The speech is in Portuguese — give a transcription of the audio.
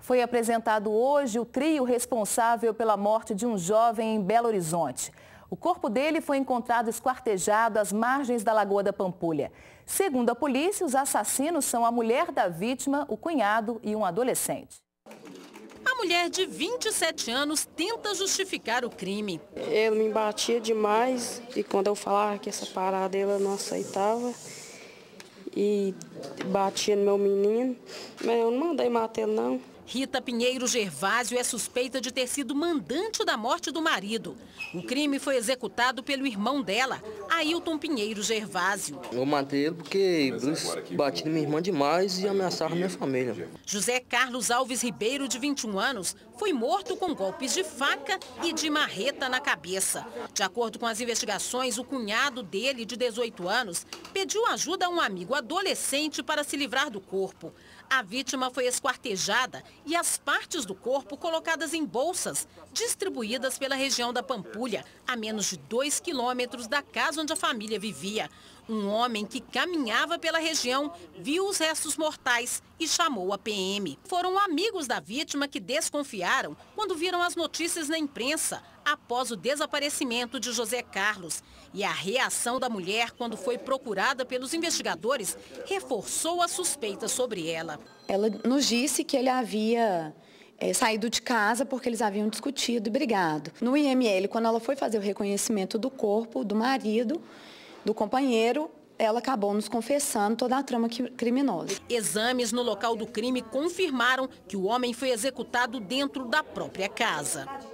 Foi apresentado hoje o trio responsável pela morte de um jovem em Belo Horizonte. O corpo dele foi encontrado esquartejado às margens da Lagoa da Pampulha. Segundo a polícia, os assassinos são a mulher da vítima, o cunhado e um adolescente. A mulher de 27 anos tenta justificar o crime. Ele me batia demais e quando eu falava que essa parada ele não aceitava e batia no meu menino, mas eu não mandei matar ele não. Rita Pinheiro Gervásio é suspeita de ter sido mandante da morte do marido. O crime foi executado pelo irmão dela, Ailton Pinheiro Gervásio. Eu matei ele porque eles batiam minha irmã demais e ameaçaram minha família. José Carlos Alves Ribeiro, de 21 anos, foi morto com golpes de faca e de marreta na cabeça. De acordo com as investigações, o cunhado dele, de 18 anos, pediu ajuda a um amigo adolescente para se livrar do corpo. A vítima foi esquartejada e as partes do corpo colocadas em bolsas, distribuídas pela região da Pampulha, a menos de 2 quilômetros da casa onde a família vivia. Um homem que caminhava pela região viu os restos mortais e chamou a PM. Foram amigos da vítima que desconfiaram quando viram as notícias na imprensa após o desaparecimento de José Carlos. E a reação da mulher quando foi procurada pelos investigadores reforçou a suspeita sobre ela. Ela nos disse que ele havia saído de casa porque eles haviam discutido e brigado. No IML, quando ela foi fazer o reconhecimento do corpo do marido, do companheiro, ela acabou nos confessando toda a trama criminosa. Exames no local do crime confirmaram que o homem foi executado dentro da própria casa.